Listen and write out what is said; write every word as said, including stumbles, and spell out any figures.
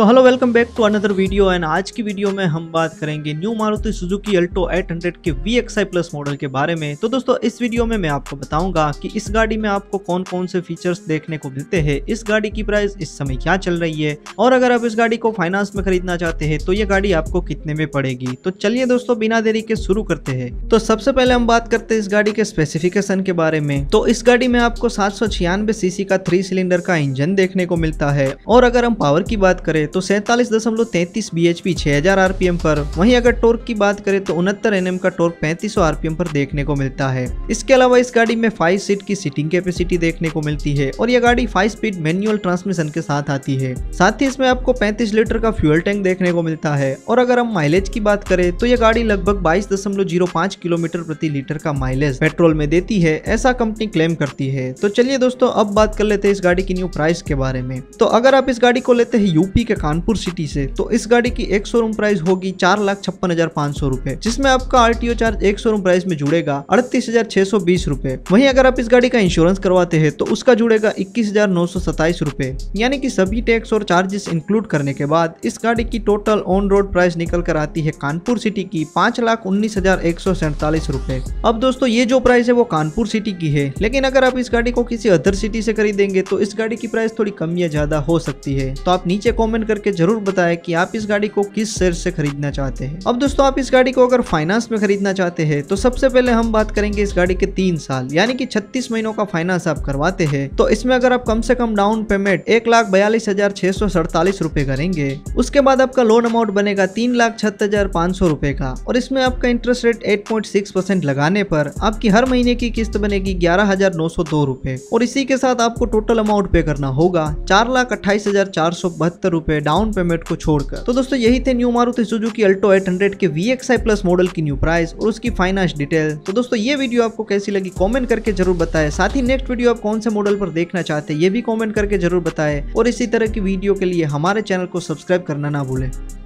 तो hello, welcome back to another video. And आज की वीडियो में हम बात करेंगे न्यू मारुति सुजुकी अल्टो आठ सौ के V X I plus model के बारे में। तो दोस्तों इस वीडियो में मैं आपको बताऊंगा कि इस गाड़ी में आपको कौन कौन से फीचर्स देखने को मिलते हैं, इस गाड़ी की प्राइस इस समय क्या चल रही है, और अगर आप इस गाड़ी को फाइनेंस में खरीदना चाहते हैं तो ये गाड़ी आपको कितने में पड़ेगी। तो चलिए दोस्तों बिना देरी के शुरू करते हैं। तो सबसे पहले हम बात करते हैं इस गाड़ी के स्पेसिफिकेशन के बारे में। तो इस गाड़ी में आपको सात सौ छियानवे सीसी का थ्री सिलेंडर का इंजन देखने को मिलता है, और अगर हम पावर की बात करें तो सैंतालीस दशमलव तैंतीस बीएचपी छह हज़ार आरपीएम पर। वहीं अगर टॉर्क की बात करें तो उनहत्तर एनएम का टॉर्क पैंतीस सौ आरपीएम पर देखने को मिलता है। इसके अलावा इस गाड़ी में फाइव सीट की सीटिंग कैपेसिटी देखने को मिलती है, और यह गाड़ी फाइव स्पीड मैनुअल ट्रांसमिशन के साथ आती है। साथ ही इसमें आपको पैंतीस लीटर का फ्यूल टैंक देखने को मिलता है, और अगर हम माइलेज की बात करें तो यह गाड़ी लगभग बाईस दशमलव जीरो पाँच किलोमीटर प्रति लीटर का माइलेज पेट्रोल में देती है, ऐसा कंपनी क्लेम करती है। तो चलिए दोस्तों अब बात कर लेते हैं इस गाड़ी की न्यू प्राइस के बारे में। तो अगर आप इस गाड़ी को लेते हैं यूपी के कानपुर सिटी से, तो इस गाड़ी की एक शोरूम प्राइस होगी चार लाख छप्पन हजार पाँच सौ रुपए, जिसमें आपका आरटीओ चार्ज एक शोरूम प्राइस में जुड़ेगा अड़तीस हजार छह सौ बीस रुपए। वहीं अगर आप इस गाड़ी का इंश्योरेंस करवाते हैं तो उसका जुड़ेगा इक्कीस हजार नौ सौ सत्ताईस रुपए। यानी कि सभी टैक्स और चार्जेस इंक्लूड करने के बाद इस गाड़ी की टोटल ऑन रोड प्राइस निकल कर आती है कानपुर सिटी की पांच लाख उन्नीस हजार एक सौ सैंतालीस रुपए। अब दोस्तों ये जो प्राइस है वो कानपुर सिटी की है, लेकिन अगर आप इस गाड़ी को किसी अदर सिटी से खरीदेंगे तो इस गाड़ी की प्राइस थोड़ी कम या ज्यादा हो सकती है। तो आप नीचे कॉमेंट करके जरूर बताएं कि आप इस गाड़ी को किस शहर से खरीदना चाहते हैं। अब दोस्तों आप इस गाड़ी को अगर फाइनेंस में खरीदना चाहते हैं तो सबसे पहले हम बात करेंगे इस गाड़ी के तीन साल यानी कि छत्तीस महीनों का फाइनेंस आप करवाते हैं, तो इसमें अगर आप कम से कम डाउन पेमेंट एक लाख बयालीस हजार छह सौ सड़तालीस रुपए करेंगे, उसके बाद आपका लोन अमाउंट बनेगा तीन लाख छहत्तर हजार पाँच सौ रुपए का, और इसमें आपका इंटरेस्ट रेट आठ पॉइंट छह परसेंट लगाने पर आपकी हर महीने की किस्त बनेगी ग्यारह हजार नौ सौ दो रुपए, और इसी के साथ आपको टोटल अमाउंट पे करना होगा चार लाख अट्ठाईस हजार चार सौ बहत्तर रुपए डाउन पेमेंट को छोड़कर। तो दोस्तों यही थे न्यू मारुति सुजुकी अल्टो आठ सौ के V X I plus model की न्यू प्राइस और उसकी फाइनेंस डिटेल। तो दोस्तों ये वीडियो आपको कैसी लगी कमेंट करके जरूर बताएं। साथ ही नेक्स्ट वीडियो आप कौन से मॉडल पर देखना चाहते हैं ये भी कमेंट करके जरूर बताएं, और इसी तरह की वीडियो के लिए हमारे चैनल को सब्सक्राइब करना ना भूलें।